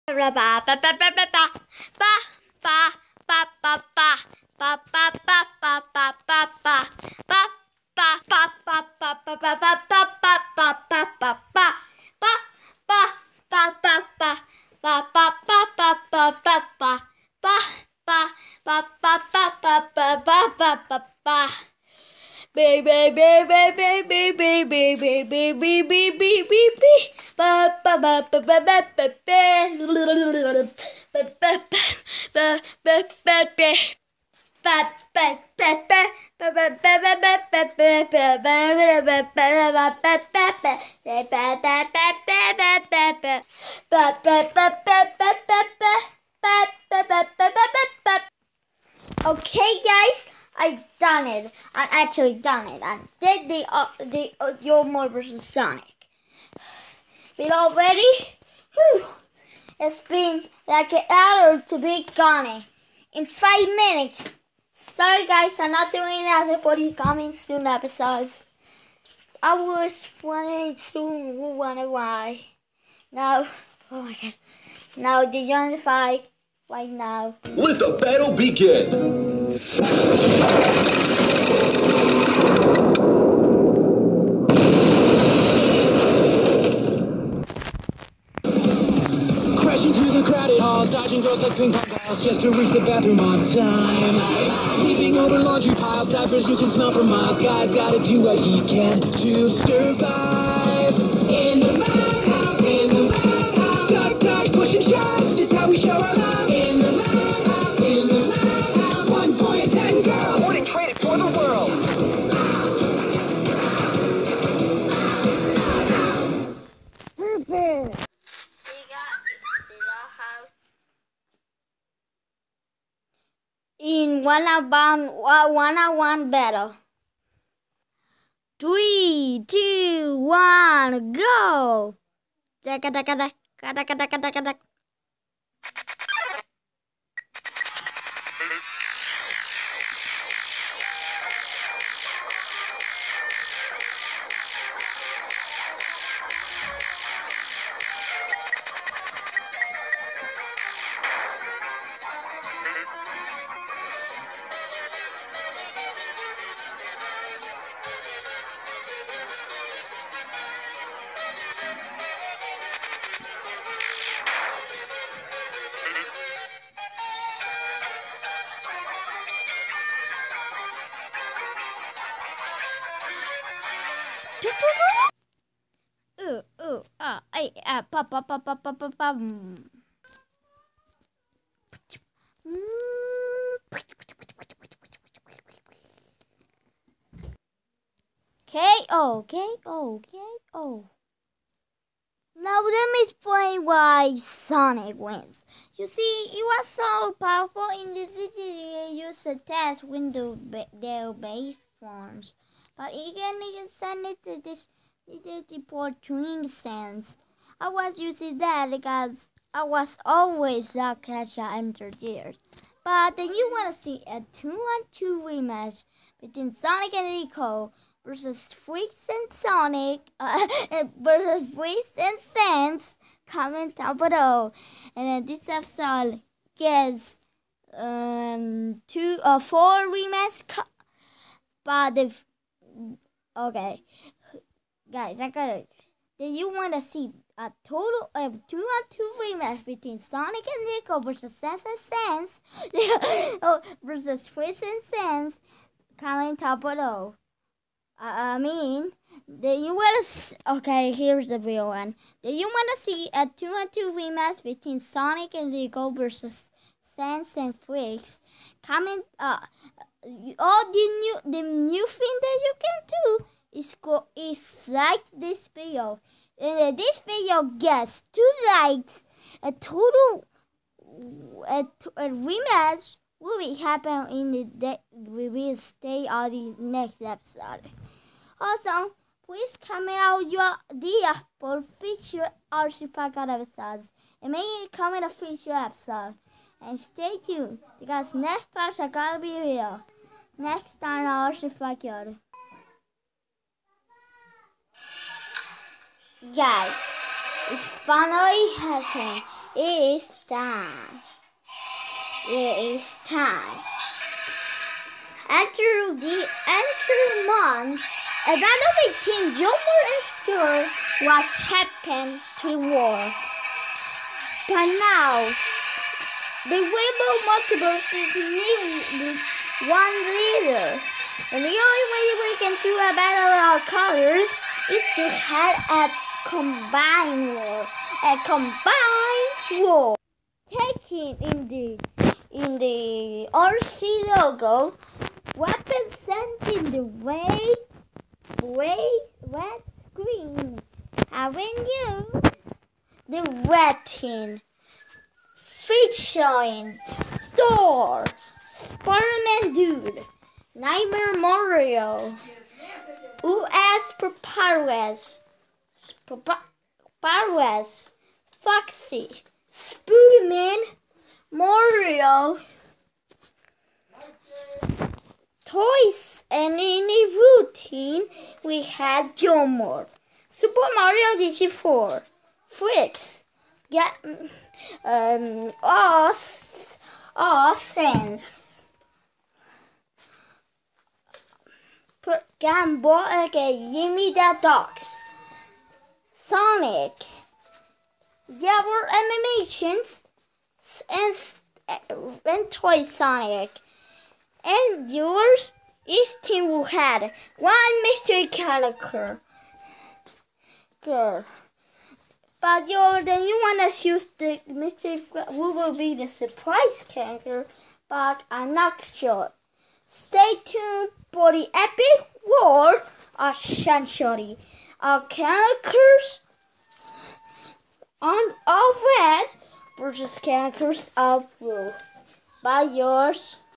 Okay, guys, I done it. I actually done it. I did the Yomor versus Sonic. We all ready? Whew. It's been like an hour to be gone in 5 minutes. Sorry, guys, I'm not doing it for the coming soon episodes. I was wondering soon wonder why. Now, oh my god. Now the unify right now. Let the battle begin. Crashing through the crowded halls, dodging girls like ping pong balls, just to reach the bathroom on time. Leaping over laundry piles, diapers you can smell for miles. Guys gotta do what he can to survive. In the madhouse, in the madhouse. Duck, duck, push and shove, this is how we show our love. In the madhouse, in the madhouse. 1 boy and 10 girls, wouldn't trade it for the world. In one-on-one battle. 3, 2, 1, go! KO. Now let me explain why Sonic wins. You see, it was so powerful in the city used to test window their base forms, but it can send it to this report twin sense. I was using that because I was always the catcher entered. But then you want to see a 2-on-2 rematch between Sonic and Rico versus Freaks and Sonic versus Freaks and Sans. Comment down below. And then this episode gets 4 rematch. But if okay, guys, I got it. Then you want to see a total of 2-on-2 rematch between Sonic and Rico versus Sans and Sans versus Freaks and Sans. Comment down below. Then you want to okay, here's the real one. Then you want to see a 2-on-2 rematch between Sonic and Rico versus Sans and Freaks. Comment all the new thing that you can do is like this video. And this video gets 2 likes. A total a rematch will happen in the day. We will stay on the next episode. Also, please comment out your idea for future RC Podcast episodes and maybe comment a future episode. And stay tuned because next part is gonna be real. Next time on RC Podcast. Guys, it's finally happening. It is time. It is time. After months, a battle between Yomer and Stuart was happened to the war. But now, the Rainbow Multiverse is needing one leader. And the only way we can do a battle of our colors is to have a combined war. A combined war. Taking in the RC logo, representing the red screen, having you the red team, featuring Thor, Spider-Man Dude, Nightmare Mario, US Parues, Foxy, Spooderman, Mario, Toys, and in the routine we had Yomer, Super Mario DG4, Freaks, Sense, Game Boy, Gimme the Dogs, Sonic, Our Animations, and Toy Sonic. And yours, each team will have one mystery character. But then you wanna choose the mystery who will be the surprise character, but I'm not sure. Stay tuned for the epic war of Sunshine. Our characters of red versus characters of blue. By yours.